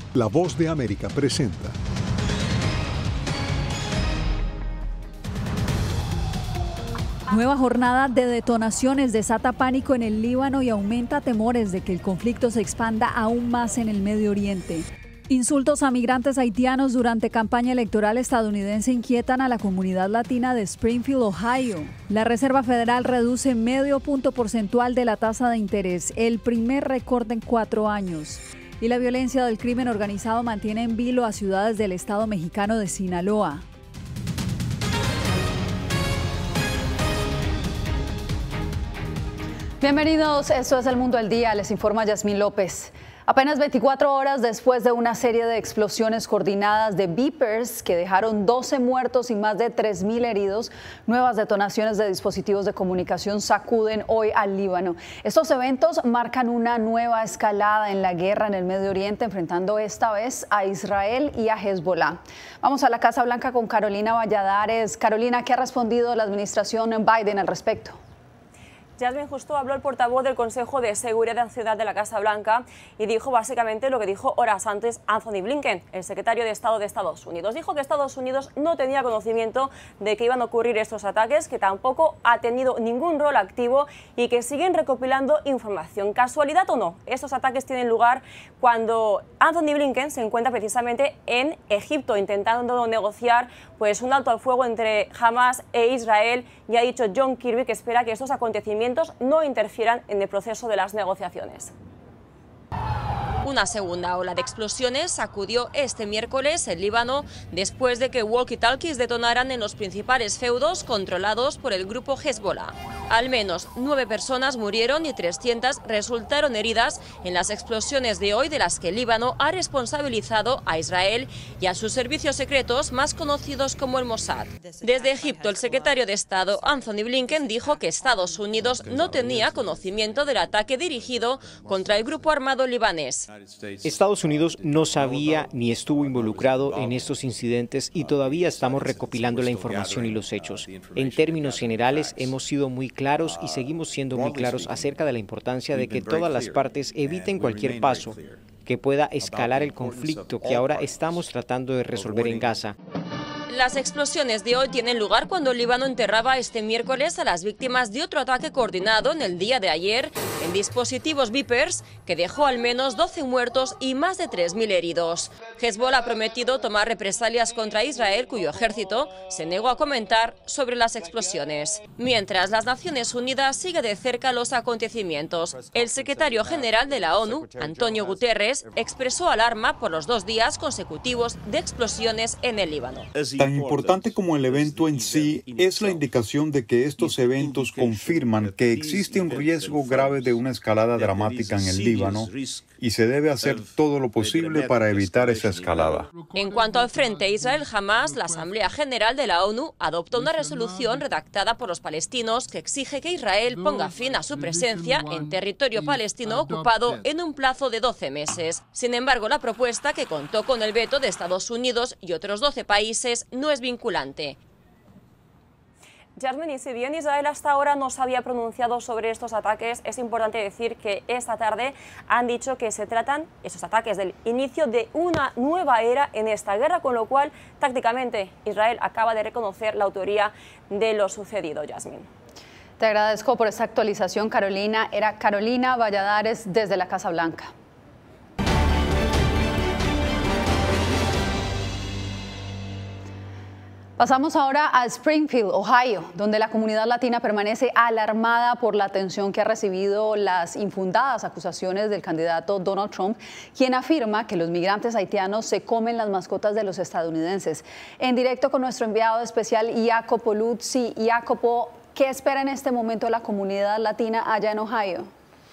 La Voz de América presenta. Nueva jornada de detonaciones desata pánico en el Líbano y aumenta temores de que el conflicto se expanda aún más en el Medio Oriente. Insultos a migrantes haitianos durante campaña electoral estadounidense inquietan a la comunidad latina de Springfield, Ohio. La Reserva Federal reduce medio punto porcentual de la tasa de interés, el primer récord en 4 años. Y la violencia del crimen organizado mantiene en vilo a ciudades del estado mexicano de Sinaloa. Bienvenidos, esto es El Mundo al Día, les informa Yasmín López. Apenas 24 horas después de una serie de explosiones coordinadas de beepers que dejaron 12 muertos y más de 3.000 heridos, nuevas detonaciones de dispositivos de comunicación sacuden hoy al Líbano. Estos eventos marcan una nueva escalada en la guerra en el Medio Oriente, enfrentando esta vez a Israel y a Hezbollah. Vamos a la Casa Blanca con Carolina Valladares. Carolina, ¿qué ha respondido la administración Biden al respecto? Yasmín, justo habló el portavoz del Consejo de Seguridad Nacional de la Casa Blanca y dijo básicamente lo que dijo horas antes Anthony Blinken, el secretario de Estado de Estados Unidos. Dijo que Estados Unidos no tenía conocimiento de que iban a ocurrir estos ataques, que tampoco ha tenido ningún rol activo y que siguen recopilando información. ¿Casualidad o no? Estos ataques tienen lugar cuando Anthony Blinken se encuentra precisamente en Egipto intentando negociar pues un alto al fuego entre Hamas e Israel, y ha dicho John Kirby que espera que estos acontecimientos no interfieran en el proceso de las negociaciones. Una segunda ola de explosiones sacudió este miércoles el Líbano después de que walkie-talkies detonaran en los principales feudos controlados por el grupo Hezbollah. Al menos 9 personas murieron y 300 resultaron heridas en las explosiones de hoy, de las que el Líbano ha responsabilizado a Israel y a sus servicios secretos más conocidos como el Mossad. Desde Egipto, el secretario de Estado Anthony Blinken dijo que Estados Unidos no tenía conocimiento del ataque dirigido contra el grupo armado libanés. Estados Unidos no sabía ni estuvo involucrado en estos incidentes y todavía estamos recopilando la información y los hechos. En términos generales, hemos sido muy claros y seguimos siendo muy claros acerca de la importancia de que todas las partes eviten cualquier paso que pueda escalar el conflicto que ahora estamos tratando de resolver en Gaza. Las explosiones de hoy tienen lugar cuando el Líbano enterraba este miércoles a las víctimas de otro ataque coordinado en el día de ayer en dispositivos beepers que dejó al menos 12 muertos y más de 3.000 heridos. Hezbollah ha prometido tomar represalias contra Israel, cuyo ejército se negó a comentar sobre las explosiones. Mientras, las Naciones Unidas sigue de cerca los acontecimientos. El secretario general de la ONU, Antonio Guterres, expresó alarma por los 2 días consecutivos de explosiones en el Líbano. Tan importante como el evento en sí es la indicación de que estos eventos confirman que existe un riesgo grave de una escalada dramática en el Líbano y se debe hacer todo lo posible para evitar esa escalada. En cuanto al frente Israel-Hamas, la Asamblea General de la ONU adoptó una resolución redactada por los palestinos que exige que Israel ponga fin a su presencia en territorio palestino ocupado en un plazo de 12 meses. Sin embargo, la propuesta, que contó con el veto de Estados Unidos y otros 12 países, no es vinculante. Yasmín, y si bien Israel hasta ahora no se había pronunciado sobre estos ataques, es importante decir que esta tarde han dicho que se tratan, esos ataques, del inicio de una nueva era en esta guerra, con lo cual tácticamente Israel acaba de reconocer la autoría de lo sucedido. Yasmín. Te agradezco por esta actualización, Carolina. Era Carolina Valladares desde la Casa Blanca. Pasamos ahora a Springfield, Ohio, donde la comunidad latina permanece alarmada por la atención que ha recibido las infundadas acusaciones del candidato Donald Trump, quien afirma que los migrantes haitianos se comen las mascotas de los estadounidenses. En directo con nuestro enviado especial, Jacopo Luzzi. Jacopo, ¿qué espera en este momento la comunidad latina allá en Ohio?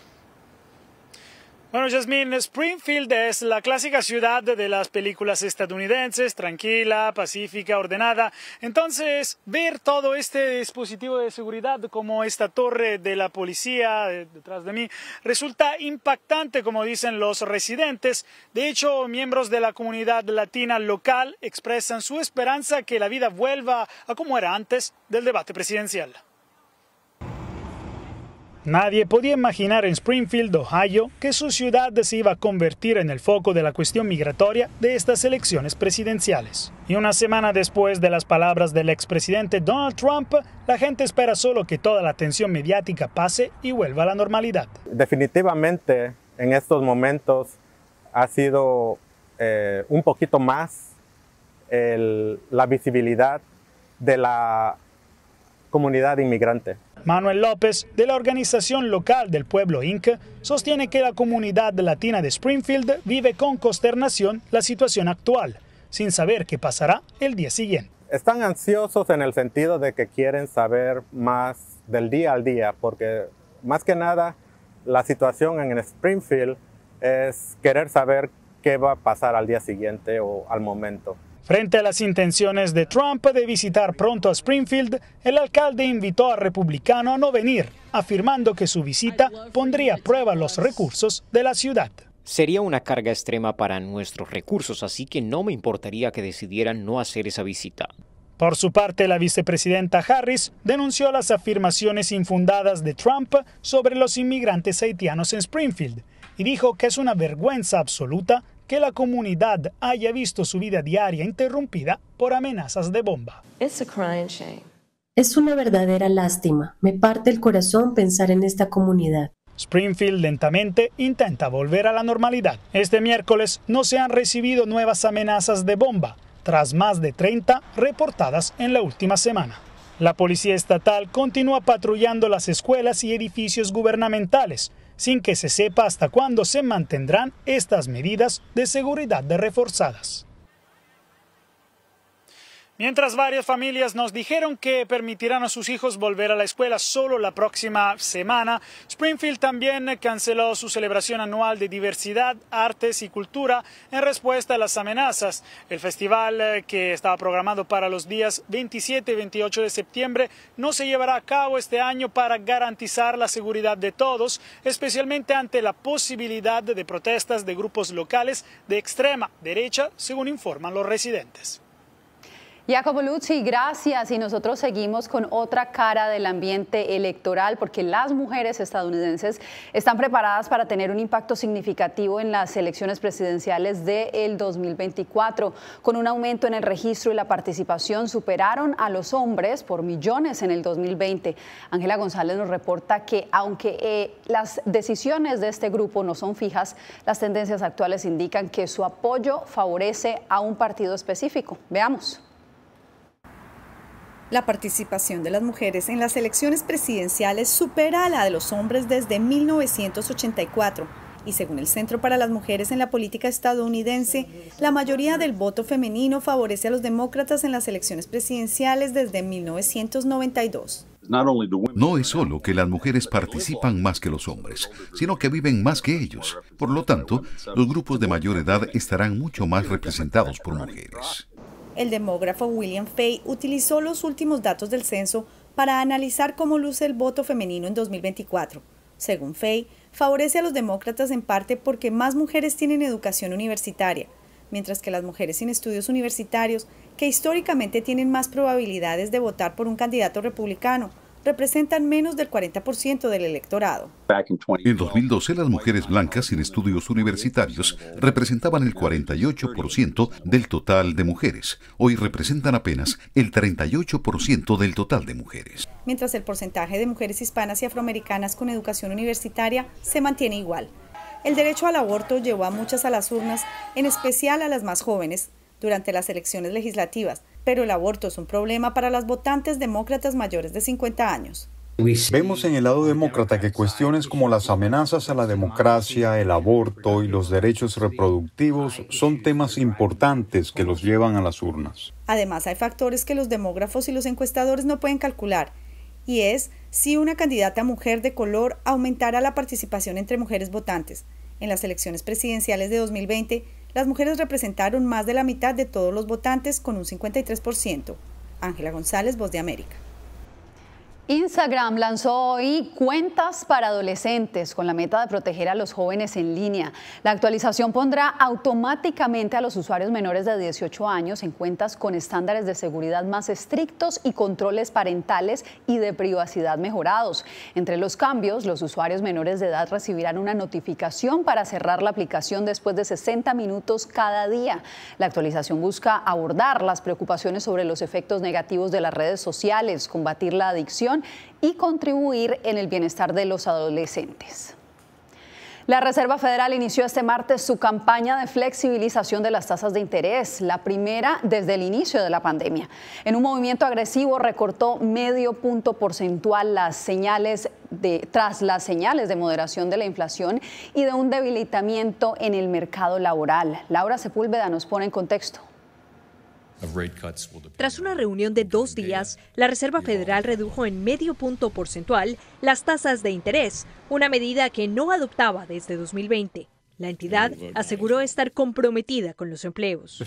Bueno, Yasmín, Springfield es la clásica ciudad de las películas estadounidenses, tranquila, pacífica, ordenada. Entonces, ver todo este dispositivo de seguridad como esta torre de la policía detrás de mí resulta impactante, como dicen los residentes. De hecho, miembros de la comunidad latina local expresan su esperanza que la vida vuelva a como era antes del debate presidencial. Nadie podía imaginar en Springfield, Ohio, que su ciudad se iba a convertir en el foco de la cuestión migratoria de estas elecciones presidenciales. Y una semana después de las palabras del expresidente Donald Trump, la gente espera solo que toda la atención mediática pase y vuelva a la normalidad. Definitivamente, en estos momentos ha sido un poquito más la visibilidad de la comunidad inmigrante. Manuel López, de la organización local del Pueblo Inc., sostiene que la comunidad latina de Springfield vive con consternación la situación actual, sin saber qué pasará el día siguiente. Están ansiosos en el sentido de que quieren saber más del día al día, porque más que nada la situación en Springfield es querer saber qué va a pasar al día siguiente o al momento. Frente a las intenciones de Trump de visitar pronto a Springfield, el alcalde invitó al republicano a no venir, afirmando que su visita pondría a prueba los recursos de la ciudad. Sería una carga extrema para nuestros recursos, así que no me importaría que decidieran no hacer esa visita. Por su parte, la vicepresidenta Harris denunció las afirmaciones infundadas de Trump sobre los inmigrantes haitianos en Springfield y dijo que es una vergüenza absoluta que la comunidad haya visto su vida diaria interrumpida por amenazas de bomba. Es una verdadera lástima. Me parte el corazón pensar en esta comunidad. Springfield lentamente intenta volver a la normalidad. Este miércoles no se han recibido nuevas amenazas de bomba, tras más de 30 reportadas en la última semana. La policía estatal continúa patrullando las escuelas y edificios gubernamentales, sin que se sepa hasta cuándo se mantendrán estas medidas de seguridad reforzadas. Mientras varias familias nos dijeron que permitirán a sus hijos volver a la escuela solo la próxima semana, Springfield también canceló su celebración anual de diversidad, artes y cultura en respuesta a las amenazas. El festival, que estaba programado para los días 27 y 28 de septiembre, no se llevará a cabo este año para garantizar la seguridad de todos, especialmente ante la posibilidad de protestas de grupos locales de extrema derecha, según informan los residentes. Jacopo Luzzi, gracias. Y nosotros seguimos con otra cara del ambiente electoral, porque las mujeres estadounidenses están preparadas para tener un impacto significativo en las elecciones presidenciales del 2024. Con un aumento en el registro y la participación, superaron a los hombres por millones en el 2020. Ángela González nos reporta que aunque las decisiones de este grupo no son fijas, las tendencias actuales indican que su apoyo favorece a un partido específico. Veamos. La participación de las mujeres en las elecciones presidenciales supera a la de los hombres desde 1984 y según el Centro para las Mujeres en la Política Estadounidense, la mayoría del voto femenino favorece a los demócratas en las elecciones presidenciales desde 1992. No es solo que las mujeres participan más que los hombres, sino que viven más que ellos. Por lo tanto, los grupos de mayor edad estarán mucho más representados por mujeres. El demógrafo William Fay utilizó los últimos datos del censo para analizar cómo luce el voto femenino en 2024. Según Fay, favorece a los demócratas en parte porque más mujeres tienen educación universitaria, mientras que las mujeres sin estudios universitarios, que históricamente tienen más probabilidades de votar por un candidato republicano, representan menos del 40% del electorado. En 2012, las mujeres blancas sin estudios universitarios representaban el 48% del total de mujeres. Hoy representan apenas el 38% del total de mujeres. Mientras el porcentaje de mujeres hispanas y afroamericanas con educación universitaria se mantiene igual. El derecho al aborto llevó a muchas a las urnas, en especial a las más jóvenes, durante las elecciones legislativas, pero el aborto es un problema para las votantes demócratas mayores de 50 años. Vemos en el lado demócrata que cuestiones como las amenazas a la democracia, el aborto y los derechos reproductivos son temas importantes que los llevan a las urnas. Además, hay factores que los demógrafos y los encuestadores no pueden calcular, y es si una candidata mujer de color aumentará la participación entre mujeres votantes. En las elecciones presidenciales de 2020, las mujeres representaron más de la mitad de todos los votantes con un 53%. Ángela González, Voz de América. Instagram lanzó hoy cuentas para adolescentes con la meta de proteger a los jóvenes en línea. La actualización pondrá automáticamente a los usuarios menores de 18 años en cuentas con estándares de seguridad más estrictos y controles parentales y de privacidad mejorados. Entre los cambios, los usuarios menores de edad recibirán una notificación para cerrar la aplicación después de 60 minutos cada día. La actualización busca abordar las preocupaciones sobre los efectos negativos de las redes sociales, combatir la adicción y contribuir en el bienestar de los adolescentes. La Reserva Federal inició este martes su campaña de flexibilización de las tasas de interés, la primera desde el inicio de la pandemia. En un movimiento agresivo recortó medio punto porcentual tras las señales de moderación de la inflación y de un debilitamiento en el mercado laboral. Laura Sepúlveda nos pone en contexto. Tras una reunión de 2 días, la Reserva Federal redujo en medio punto porcentual las tasas de interés, una medida que no adoptaba desde 2020. La entidad aseguró estar comprometida con los empleos.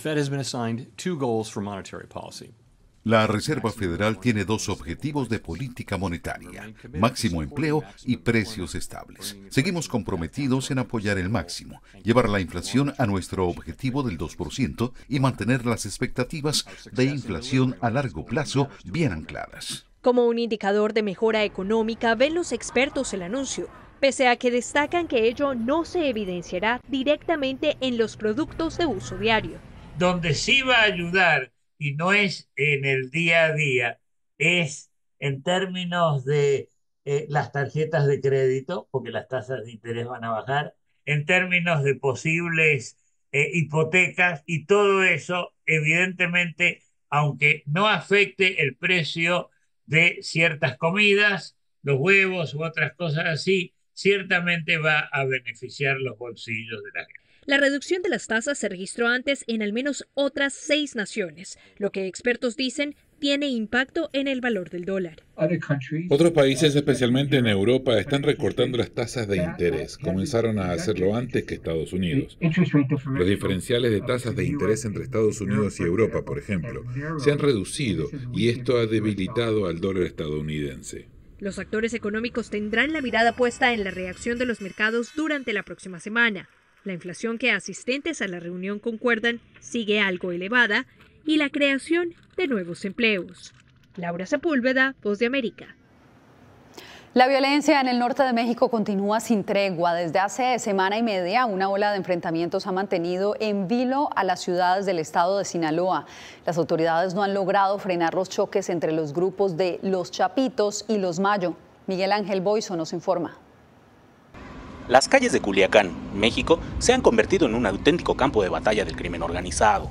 La Reserva Federal tiene 2 objetivos de política monetaria: máximo empleo y precios estables. Seguimos comprometidos en apoyar el máximo, llevar la inflación a nuestro objetivo del 2% y mantener las expectativas de inflación a largo plazo bien ancladas. Como un indicador de mejora económica, ven los expertos el anuncio, pese a que destacan que ello no se evidenciará directamente en los productos de uso diario. Donde sí va a ayudar, y no es en el día a día, es en términos de las tarjetas de crédito, porque las tasas de interés van a bajar, en términos de posibles hipotecas, y todo eso, evidentemente, aunque no afecte el precio de ciertas comidas, los huevos u otras cosas así, ciertamente va a beneficiar los bolsillos de la gente. La reducción de las tasas se registró antes en al menos otras 6 naciones, lo que expertos dicen tiene impacto en el valor del dólar. Otros países, especialmente en Europa, están recortando las tasas de interés. Comenzaron a hacerlo antes que Estados Unidos. Los diferenciales de tasas de interés entre Estados Unidos y Europa, por ejemplo, se han reducido y esto ha debilitado al dólar estadounidense. Los actores económicos tendrán la mirada puesta en la reacción de los mercados durante la próxima semana. La inflación que asistentes a la reunión concuerdan sigue algo elevada y la creación de nuevos empleos. Laura Sepúlveda, Voz de América. La violencia en el norte de México continúa sin tregua. Desde hace semana y media, una ola de enfrentamientos ha mantenido en vilo a las ciudades del estado de Sinaloa. Las autoridades no han logrado frenar los choques entre los grupos de Los Chapitos y Los Mayo. Miguel Ángel Boiso nos informa. Las calles de Culiacán, México, se han convertido en un auténtico campo de batalla del crimen organizado.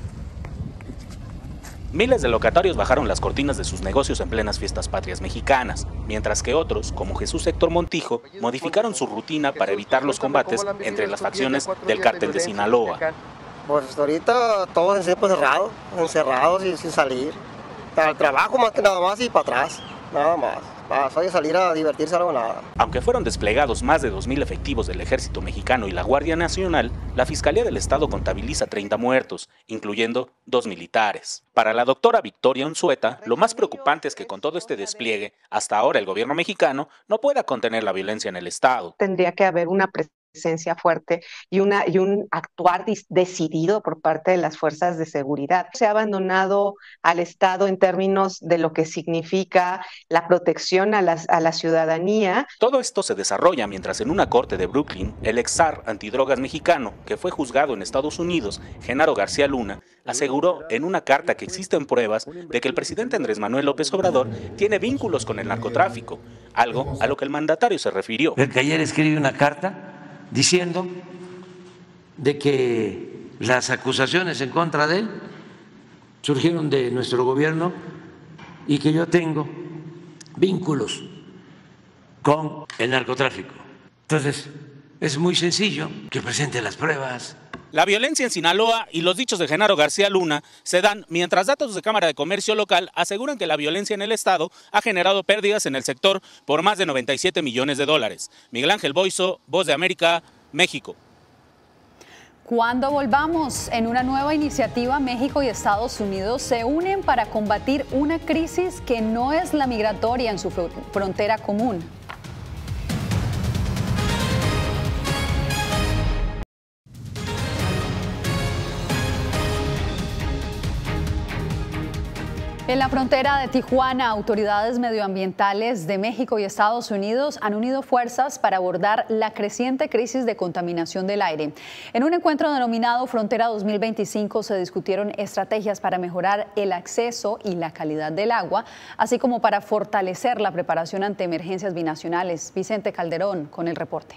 Miles de locatarios bajaron las cortinas de sus negocios en plenas fiestas patrias mexicanas, mientras que otros, como Jesús Héctor Montijo, modificaron su rutina para evitar los combates entre las facciones del cártel de Sinaloa. Pues ahorita todos encerrados y sin salir. Al trabajo más que nada más y para atrás, nada más. Para salir a divertirse algo nada. Aunque fueron desplegados más de 2,000 efectivos del Ejército Mexicano y la Guardia Nacional, la Fiscalía del Estado contabiliza 30 muertos, incluyendo 2 militares. Para la doctora Victoria Unzueta, lo más preocupante es que con todo este despliegue, hasta ahora el gobierno mexicano no pueda contener la violencia en el Estado. Tendría que haber una presencia fuerte y un actuar decidido por parte de las fuerzas de seguridad. Se ha abandonado al Estado en términos de lo que significa la protección a la ciudadanía. Todo esto se desarrolla mientras en una corte de Brooklyn, el ex zar antidrogas mexicano, que fue juzgado en Estados Unidos, Genaro García Luna, aseguró en una carta que existen pruebas de que el presidente Andrés Manuel López Obrador tiene vínculos con el narcotráfico, algo a lo que el mandatario se refirió. El que ayer escribe una carta diciendo de que las acusaciones en contra de él surgieron de nuestro gobierno y que yo tengo vínculos con el narcotráfico. Entonces, es muy sencillo que presente las pruebas. La violencia en Sinaloa y los dichos de Genaro García Luna se dan mientras datos de Cámara de Comercio local aseguran que la violencia en el estado ha generado pérdidas en el sector por más de 97 millones de dólares. Miguel Ángel Boiso, Voz de América, México. Cuando volvamos, en una nueva iniciativa, México y Estados Unidos se unen para combatir una crisis que no es la migratoria en su frontera común. En la frontera de Tijuana, autoridades medioambientales de México y Estados Unidos han unido fuerzas para abordar la creciente crisis de contaminación del aire. En un encuentro denominado Frontera 2025 se discutieron estrategias para mejorar el acceso y la calidad del agua, así como para fortalecer la preparación ante emergencias binacionales. Vicente Calderón con el reporte.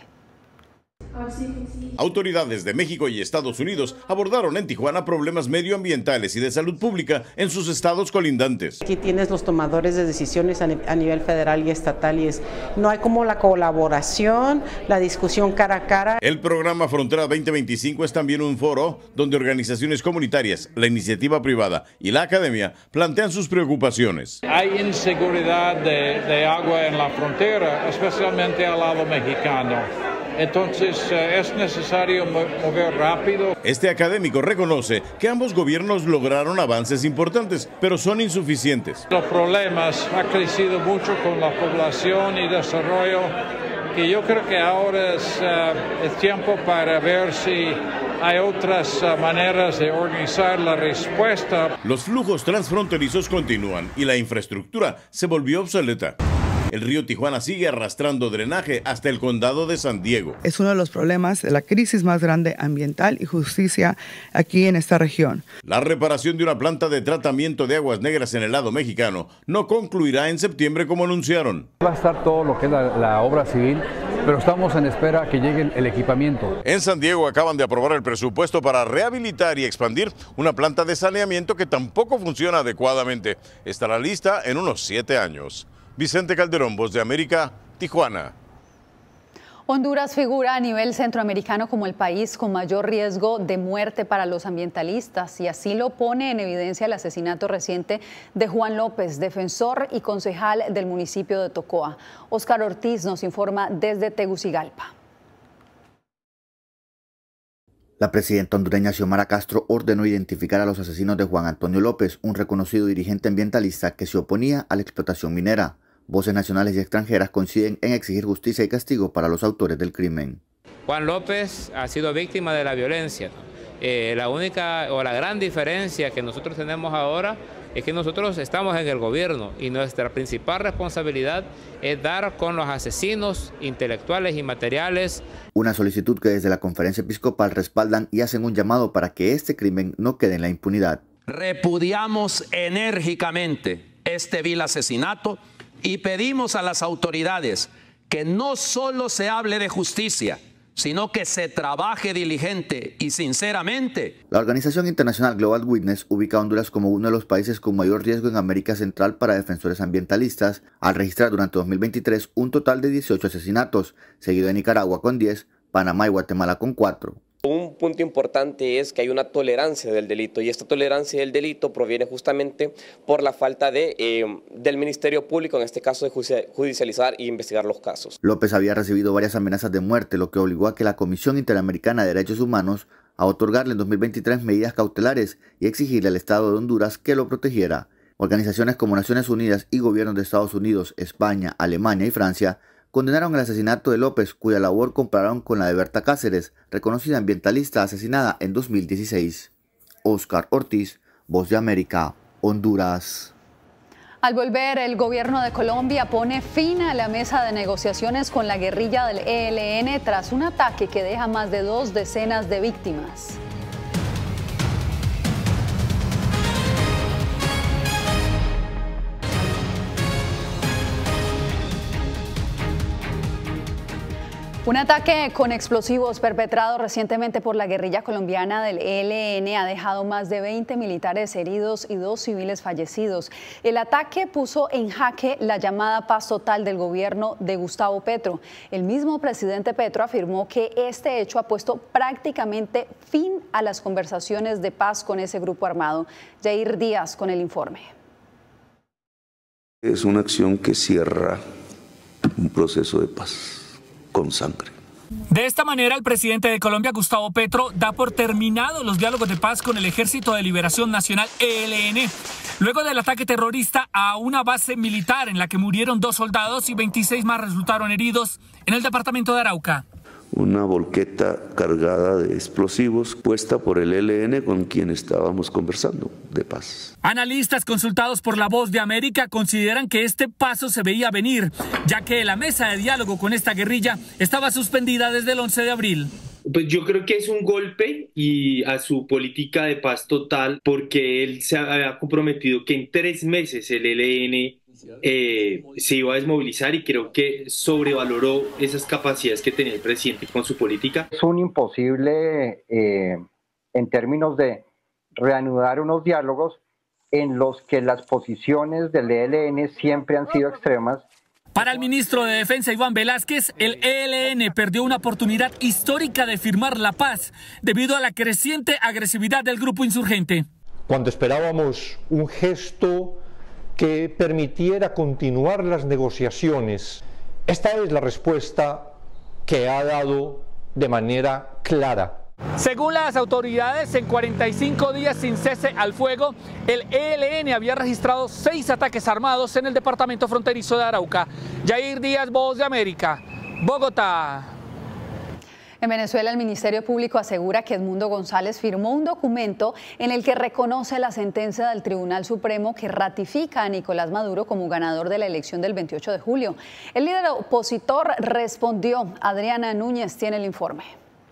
Autoridades de México y Estados Unidos abordaron en Tijuana problemas medioambientales y de salud pública en sus estados colindantes. Aquí tienes los tomadores de decisiones a nivel federal y estatal y no hay como la colaboración, la discusión cara a cara. El programa Frontera 2025 es también un foro donde organizaciones comunitarias, la iniciativa privada y la academia plantean sus preocupaciones. Hay inseguridad de agua en la frontera, especialmente al lado mexicano. Entonces es necesario mover rápido. Este académico reconoce que ambos gobiernos lograron avances importantes, pero son insuficientes. Los problemas han crecido mucho con la población y desarrollo, y yo creo que ahora es tiempo para ver si hay otras maneras de organizar la respuesta. Los flujos transfronterizos continúan y la infraestructura se volvió obsoleta. El río Tijuana sigue arrastrando drenaje hasta el condado de San Diego. Es uno de los problemas de la crisis más grande ambiental y justicia aquí en esta región. La reparación de una planta de tratamiento de aguas negras en el lado mexicano no concluirá en septiembre como anunciaron. Va a estar todo lo que es la obra civil, pero estamos en espera que llegue el equipamiento. En San Diego acaban de aprobar el presupuesto para rehabilitar y expandir una planta de saneamiento que tampoco funciona adecuadamente. Estará lista en unos 7 años. Vicente Calderón, Voz de América, Tijuana. Honduras figura a nivel centroamericano como el país con mayor riesgo de muerte para los ambientalistas, y así lo pone en evidencia el asesinato reciente de Juan López, defensor y concejal del municipio de Tocoa. Óscar Ortiz nos informa desde Tegucigalpa. La presidenta hondureña Xiomara Castro ordenó identificar a los asesinos de Juan Antonio López, un reconocido dirigente ambientalista que se oponía a la explotación minera. Voces nacionales y extranjeras coinciden en exigir justicia y castigo para los autores del crimen. Juan López ha sido víctima de la violencia. La única o la gran diferencia que nosotros tenemos ahora es que nosotros estamos en el gobierno y nuestra principal responsabilidad es dar con los asesinos intelectuales y materiales. Una solicitud que desde la Conferencia Episcopal respaldan y hacen un llamado para que este crimen no quede en la impunidad. Repudiamos enérgicamente este vil asesinato y pedimos a las autoridades que no solo se hable de justicia, sino que se trabaje diligente y sinceramente. La organización internacional Global Witness ubica a Honduras como uno de los países con mayor riesgo en América Central para defensores ambientalistas, al registrar durante 2023 un total de 18 asesinatos, seguido de Nicaragua con 10, Panamá y Guatemala con 4. Un punto importante es que hay una tolerancia del delito, y esta tolerancia del delito proviene justamente por la falta del Ministerio Público, en este caso, de judicializar e investigar los casos. López había recibido varias amenazas de muerte, lo que obligó a que la Comisión Interamericana de Derechos Humanos a otorgarle en 2023 medidas cautelares y exigirle al Estado de Honduras que lo protegiera. Organizaciones como Naciones Unidas y gobiernos de Estados Unidos, España, Alemania y Francia condenaron el asesinato de López, cuya labor compararon con la de Berta Cáceres, reconocida ambientalista asesinada en 2016. Óscar Ortiz, Voz de América, Honduras. Al volver, el gobierno de Colombia pone fin a la mesa de negociaciones con la guerrilla del ELN tras un ataque que deja más de 2 decenas de víctimas. Un ataque con explosivos perpetrado recientemente por la guerrilla colombiana del ELN ha dejado más de 20 militares heridos y 2 civiles fallecidos. El ataque puso en jaque la llamada paz total del gobierno de Gustavo Petro. El mismo presidente Petro afirmó que este hecho ha puesto prácticamente fin a las conversaciones de paz con ese grupo armado. Jair Díaz con el informe. Es una acción que cierra un proceso de paz con sangre. De esta manera, el presidente de Colombia, Gustavo Petro, da por terminado los diálogos de paz con el Ejército de Liberación Nacional, ELN, luego del ataque terrorista a una base militar en la que murieron 2 soldados y 26 más resultaron heridos en el departamento de Arauca. Una volqueta cargada de explosivos puesta por el ELN con quien estábamos conversando de paz. Analistas consultados por La Voz de América consideran que este paso se veía venir, ya que la mesa de diálogo con esta guerrilla estaba suspendida desde el 11 de abril. Pues yo creo que es un golpe y a su política de paz total, porque él se había comprometido que en 3 meses el ELN se iba a desmovilizar, y creo que sobrevaloró esas capacidades que tenía el presidente con su política. Es un imposible en términos de reanudar unos diálogos en los que las posiciones del ELN siempre han sido extremas. Para el ministro de Defensa, Iván Velázquez, el ELN perdió una oportunidad histórica de firmar la paz debido a la creciente agresividad del grupo insurgente. Cuando esperábamos un gesto que permitiera continuar las negociaciones, esta es la respuesta que ha dado de manera clara. Según las autoridades, en 45 días sin cese al fuego, el ELN había registrado 6 ataques armados en el departamento fronterizo de Arauca. Yair Díaz, Voz de América, Bogotá. En Venezuela, el Ministerio Público asegura que Edmundo González firmó un documento en el que reconoce la sentencia del Tribunal Supremo que ratifica a Nicolás Maduro como ganador de la elección del 28 de julio. El líder opositor respondió. Adriana Núñez tiene el informe.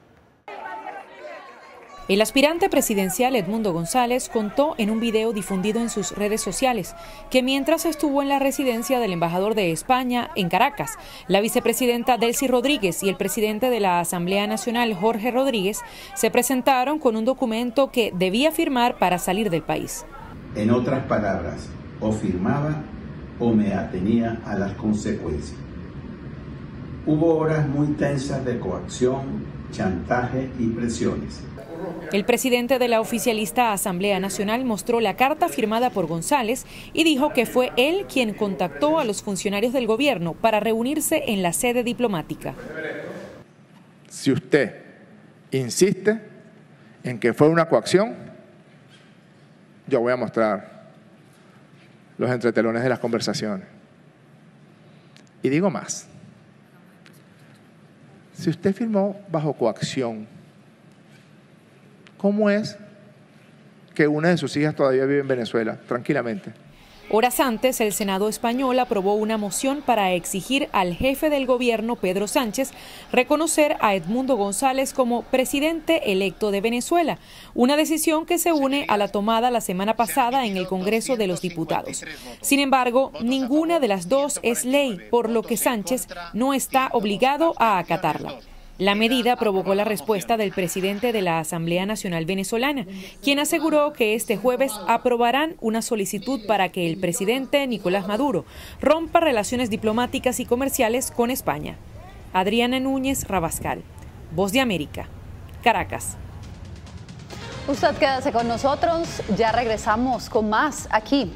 El aspirante presidencial Edmundo González contó en un video difundido en sus redes sociales que mientras estuvo en la residencia del embajador de España en Caracas, la vicepresidenta Delcy Rodríguez y el presidente de la Asamblea Nacional, Jorge Rodríguez, se presentaron con un documento que debía firmar para salir del país. En otras palabras, o firmaba o me atenía a las consecuencias. Hubo horas muy tensas de coacción, chantaje y presiones. El presidente de la oficialista Asamblea Nacional mostró la carta firmada por González y dijo que fue él quien contactó a los funcionarios del gobierno para reunirse en la sede diplomática. Si usted insiste en que fue una coacción, yo voy a mostrar los entretelones de las conversaciones. Y digo más, si usted firmó bajo coacción, ¿cómo es que una de sus hijas todavía vive en Venezuela, tranquilamente? Horas antes, el Senado español aprobó una moción para exigir al jefe del gobierno, Pedro Sánchez, reconocer a Edmundo González como presidente electo de Venezuela, una decisión que se une a la tomada la semana pasada en el Congreso de los Diputados. Sin embargo, ninguna de las dos es ley, por lo que Sánchez no está obligado a acatarla. La medida provocó la respuesta del presidente de la Asamblea Nacional Venezolana, quien aseguró que este jueves aprobarán una solicitud para que el presidente Nicolás Maduro rompa relaciones diplomáticas y comerciales con España. Adriana Núñez Rabascal, Voz de América, Caracas. Usted quédese con nosotros, ya regresamos con más aquí.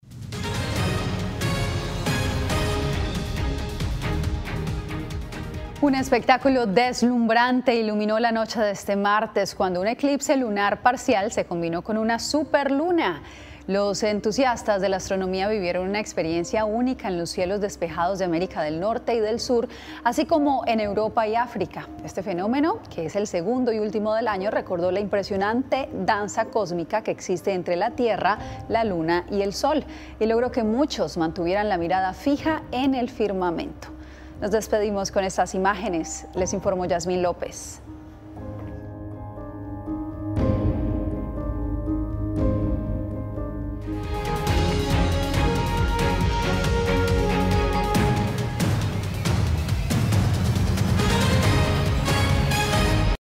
Un espectáculo deslumbrante iluminó la noche de este martes cuando un eclipse lunar parcial se combinó con una superluna. Los entusiastas de la astronomía vivieron una experiencia única en los cielos despejados de América del Norte y del Sur, así como en Europa y África. Este fenómeno, que es el segundo y último del año, recordó la impresionante danza cósmica que existe entre la Tierra, la Luna y el Sol, y logró que muchos mantuvieran la mirada fija en el firmamento. Nos despedimos con estas imágenes. Les informó Yasmín López.